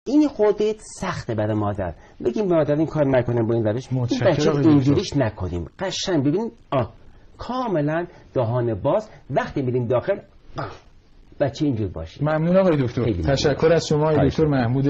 این خورده سخته برای مادر. بگیم مادر این کار نکنیم با این روش، این بچه اینجوریش نکنیم. قشنگ ببینید کاملا دهان باز، وقتی میریم داخل بچه اینجور باشه. ممنون آقای دکتر. تشکر از شما آقای دکتر محمود